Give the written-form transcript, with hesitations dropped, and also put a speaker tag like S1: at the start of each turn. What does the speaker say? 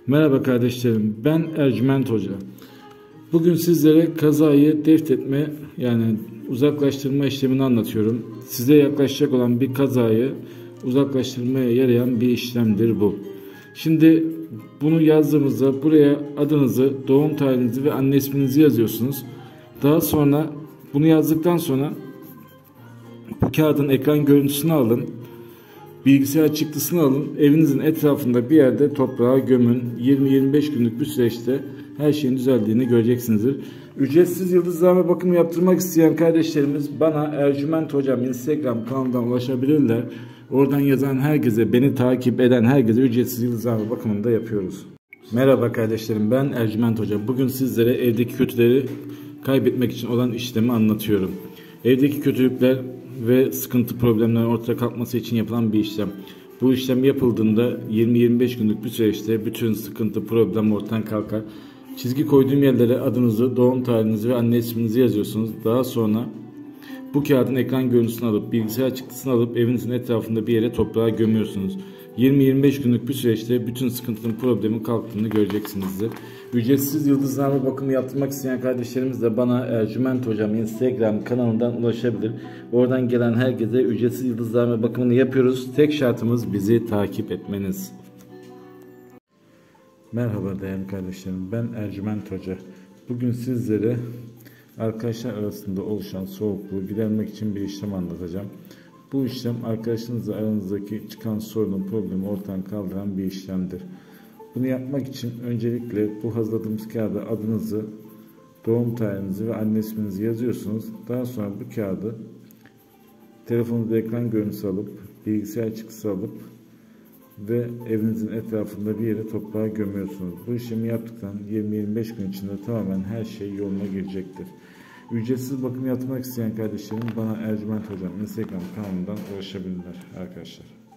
S1: Merhaba kardeşlerim, ben Ercüment Hoca. Bugün sizlere kazayı defnetme yani uzaklaştırma işlemini anlatıyorum. Size yaklaşacak olan bir kazayı uzaklaştırmaya yarayan bir işlemdir bu. Şimdi bunu yazdığımızda buraya adınızı, doğum tarihinizi ve anne isminizi yazıyorsunuz. Daha sonra bunu yazdıktan sonra bu kağıdın ekran görüntüsünü alın. Bilgisayar çıktısını alın, evinizin etrafında bir yerde toprağa gömün. 20-25 günlük bir süreçte her şeyin düzeldiğini göreceksinizdir. Ücretsiz yıldızlarla bakım yaptırmak isteyen kardeşlerimiz bana Ercüment Hocam Instagram kanalından ulaşabilirler. Oradan yazan herkese, beni takip eden herkese ücretsiz yıldızlarla bakımını da yapıyoruz. Merhaba kardeşlerim, ben Ercüment Hocam. Bugün sizlere evdeki kötüleri kaybetmek için olan işlemi anlatıyorum. Evdeki kötülükler ve sıkıntı problemlerin ortaya kalkması için yapılan bir işlem. Bu işlem yapıldığında 20-25 günlük bir süreçte bütün sıkıntı problem ortadan kalkar. Çizgi koyduğum yerlere adınızı, doğum tarihinizi ve anne isminizi yazıyorsunuz. Daha sonra bu kağıdın ekran görüntüsünü alıp bilgisayar çıktısını alıp evinizin etrafında bir yere toprağa gömüyorsunuz. 20-25 günlük bir süreçte bütün sıkıntının problemin kalktığını göreceksinizdir. Ücretsiz yıldızlarla bakımı yaptırmak isteyen kardeşlerimiz de bana Ercüment Hocam Instagram kanalından ulaşabilir. Oradan gelen herkese ücretsiz yıldızlarla bakımını yapıyoruz. Tek şartımız bizi takip etmeniz. Merhaba değerli kardeşlerim, ben Ercüment Hoca. Bugün sizlere arkadaşlar arasında oluşan soğukluğu gidermek için bir işlem anlatacağım. Bu işlem arkadaşınızla aranızdaki çıkan sorunun problemi ortadan kaldıran bir işlemdir. Bunu yapmak için öncelikle bu hazırladığımız kağıda adınızı, doğum tarihinizi ve anne isminizi yazıyorsunuz. Daha sonra bu kağıdı telefonunuzda ekran görüntüsü alıp, bilgisayar çıktısı alıp ve evinizin etrafında bir yere toprağa gömüyorsunuz. Bu işlemi yaptıktan 20-25 gün içinde tamamen her şey yoluna girecektir. Ücretsiz bakım yaptırmak isteyen kardeşlerim bana Ercüment Hocam Instagram kanalından ulaşabilirler arkadaşlar.